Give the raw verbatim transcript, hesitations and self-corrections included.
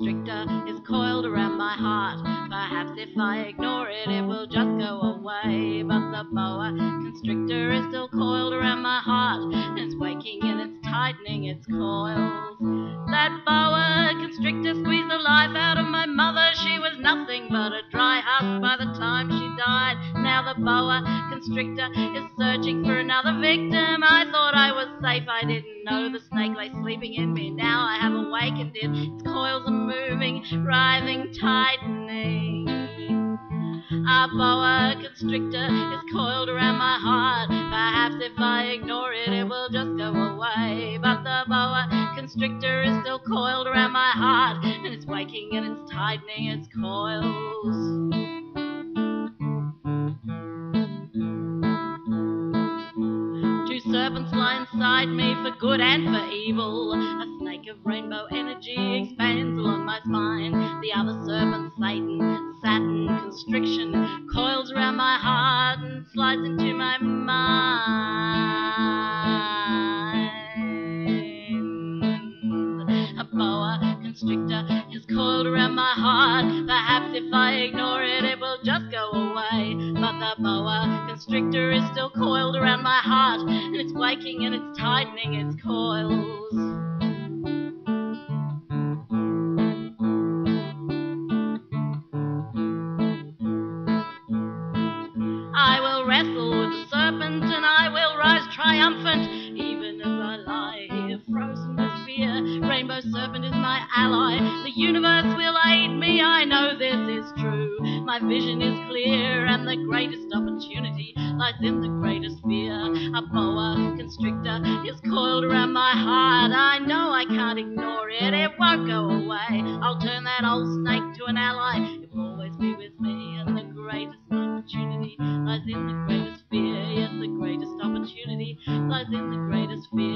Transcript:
constrictor is coiled around my heart. Perhaps if I ignore it, it will just go away. But the boa constrictor is still coiled around my heart, and it's waking and it's tightening its coils. That boa constrictor squeezed the life out of my mother. She was nothing but a dry husk by the time she died. Now the boa constrictor is searching for another victim. I thought I was safe, I didn't know the snake lay sleeping in me. Now I have awakened it, its coils are moving, writhing, tightening. A boa constrictor is coiled around my heart. Perhaps if I ignore it, it will just go away. But the boa constrictor is still coiled around my heart, and it's waking and it's tightening its coils. Two serpents lie inside me for good and for evil. A snake of rainbow energy expands along my spine. The other serpent, Satan, Saturn, constriction, coils around my heart and slides into my mind. A boa constrictor is coiled around my heart. Perhaps if I ignore it, it will just go away. But the boa constrictor is still coiled around my heart, and it's waking and it's tightening its coils. I will wrestle with the serpent and I will rise triumphant, even as I lie here frozen with fear. Rainbow serpent is my ally, the universe will aid me, I know this is true. My vision is clear and the greatest opportunity lies in the greatest fear. A boa constrictor is coiled around my heart. I know I can't ignore it, it won't go away. I'll turn that old snake to an ally, it will always be with me. And the greatest opportunity lies in the greatest fear. Yes, the greatest opportunity lies in the greatest fear.